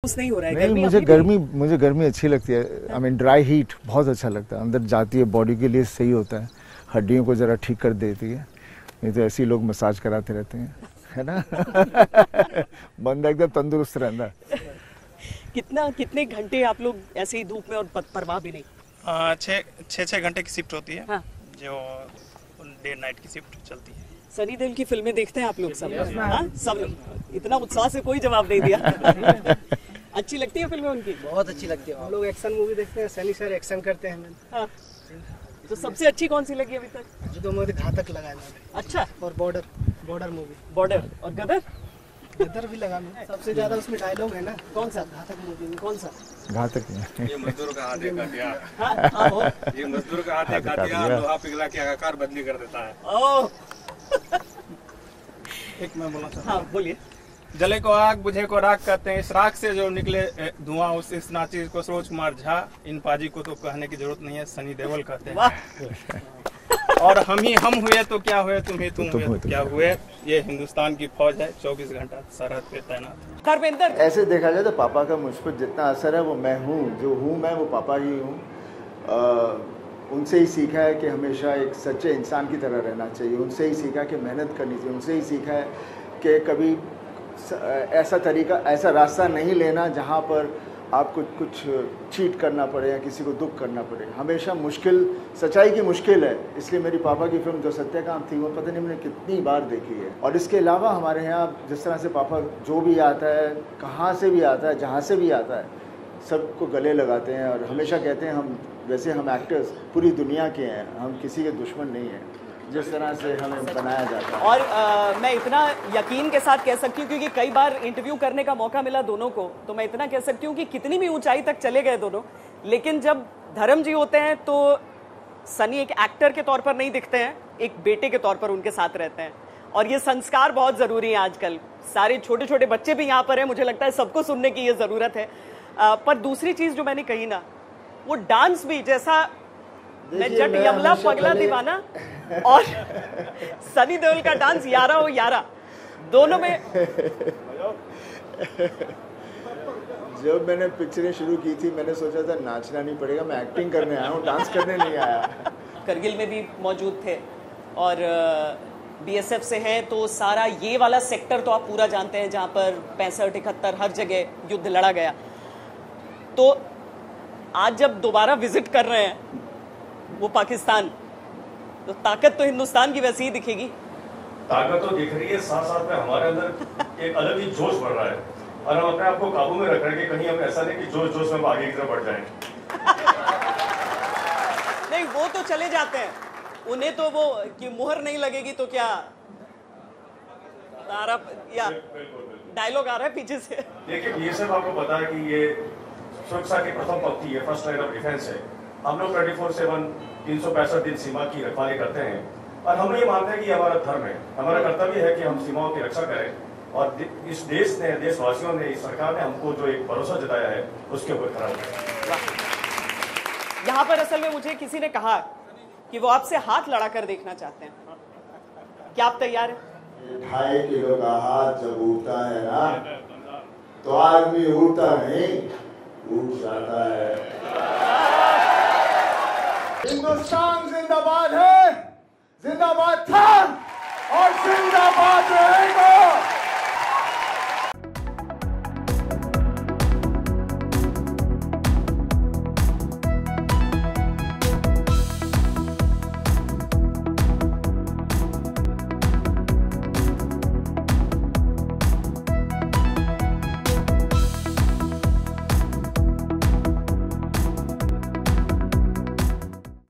नहीं हो रहा है? नहीं, मुझे गर्मी अच्छी लगती है। आई मीन ड्राई हीट बहुत अच्छा लगता है, अंदर जाती है, बॉडी के लिए सही होता है, हड्डियों को ज़रा ठीक कर देती है। नहीं तो ऐसे ही लोग मसाज कराते रहते हैं, है ना। बंदा एकदम तंदुरुस्त रहता। कितने घंटे आप लोग ऐसे ही धूप में और परवाह भी नहीं? 6 घंटे की शिफ्ट होती है। हाँ। जो डे नाइट की शिफ्ट चलती है। सनी देओल की फिल्में देखते हैं आप लोग सब? हाँ, सब लोग। इतना उत्साह से कोई जवाब नहीं दिया। अच्छी लगती है फिल्में उनकी? बहुत अच्छी लगती है। हम लोग एक्शन मूवी देखते हैं, सनी सर एक्शन करते हैं। हाँ। तो सबसे अच्छी कौन सी लगी अभी तक? जो मुझे घातक लगा है। अच्छा। और बॉर्डर मूवी। बॉर्डर और गदर भी लगा मैं। सबसे ज्यादा उसमें डायलॉग है ना। कौन सा? घातक मूवी में कौन सा? घातक ये मजदूर का हाथ काट दिया। हाँ, ये मजदूर का हाथ काट दिया, लोहा पिघला के आकार बदली कर देता है। ओह। एक मैं बोला था। हाँ, बोलिए। जले को आग बुझे को राख कहते हैं। इस राख से जो निकले धुआं, इस नाची को सरोज कुमार झा। इन पाजी को तो कहने की जरूरत नहीं है, सनी देओल कहते हैं। और हम हुए तो क्या हुए, तुम हुए तो क्या हुए। ये हिंदुस्तान की फौज है, 24 घंटा सरहद पे तैनात। धर्मेंद्र, ऐसे देखा जाए तो पापा का मुझ पर जितना असर है वो मैं हूँ, जो हूँ मैं वो पापा ही हूँ। उनसे ही सीखा है कि हमेशा एक सच्चे इंसान की तरह रहना चाहिए, उनसे ही सीखा कि मेहनत करनी चाहिए, उनसे ही सीखा है कि कभी ऐसा रास्ता नहीं लेना जहाँ पर आपको कुछ चीट करना पड़े या किसी को दुख करना पड़े। हमेशा सच्चाई की मुश्किल है, इसलिए मेरी पापा की फिल्म जो सत्य काम थी वो पता नहीं मैंने कितनी बार देखी है। और इसके अलावा हमारे यहाँ जिस तरह से पापा जो भी आता है, कहाँ से भी आता है, जहाँ से भी आता है, सबको गले लगाते हैं और हमेशा कहते हैं हम एक्टर्स पूरी दुनिया के हैं, हम किसी के दुश्मन नहीं हैं, जिस तरह से हमें बनाया जाता है। और मैं इतना यकीन के साथ कह सकती हूँ, क्योंकि कई बार इंटरव्यू करने का मौका मिला दोनों को, तो मैं इतना कह सकती हूँ कि कितनी भी ऊंचाई तक चले गए दोनों, लेकिन जब धर्म जी होते हैं तो सनी एक एक्टर के तौर पर नहीं दिखते हैं, एक बेटे के तौर पर उनके साथ रहते हैं। और ये संस्कार बहुत ज़रूरी है आजकल। सारे छोटे छोटे बच्चे भी यहाँ पर हैं, मुझे लगता है सबको सुनने की ये ज़रूरत है। पर दूसरी चीज़ जो मैंने कही ना, वो डांस भी, जैसा मैं जट यमला पगला दीवाना और सनी देओल का डांस यारा हो यारा, दोनों में। जब मैंने पिक्चरें शुरू की थी मैंने सोचा था नाचना नहीं पड़ेगा, मैं एक्टिंग करने आया हूँ, डांस करने नहीं आया। करगिल में भी मौजूद थे और बीएसएफ से हैं, तो सारा ये वाला सेक्टर तो आप पूरा जानते हैं, जहाँ पर 65-71 हर जगह युद्ध लड़ा गया। तो आज जब दोबारा विजिट कर रहे हैं वो पाकिस्तान, तो ताकत तो हिंदुस्तान की वैसी ही दिखेगी। ताकत तो दिख रही है, साथ साथ में हमारे अंदर एक अलग ही जोश बढ़ रहा है और हम अपने आप को काबू में रख रहे हैं कि कहीं हम ऐसा नहीं कि जोश में आगे की तरफ बढ़ जाएं। नहीं, वो तो चले जाते हैं, उन्हें तो वो कि मुहर नहीं लगेगी तो क्या या डायलॉग आ रहा है पीछे से। देखिए बीएसएफ आपको पता है कि ये सुरक्षा की प्रथम पंक्ति है, फर्स्ट लाइन ऑफ डिफेंस है। हम लोग 24/7 365 दिन सीमा की रखवाली करते हैं और हम ये मानते हैं कि हमारा धर्म है, हमारा कर्तव्य है कि हम सीमाओं की रक्षा करें। और इस देश ने, देशवासियों ने, इस सरकार ने हमको जो एक भरोसा जताया है उसके ऊपर खड़ा है। यहाँ पर असल में मुझे किसी ने कहा कि वो आपसे हाथ लड़ा कर देखना चाहते हैं, क्या आप तैयार हैं? 2.5 किलो का हाथ जब उठता है ना तो आदमी उठता नहीं, उठ जाता है। हिंदुस्तान जिंदाबाद है, जिंदाबाद था और जिंदाबाद रहेगा।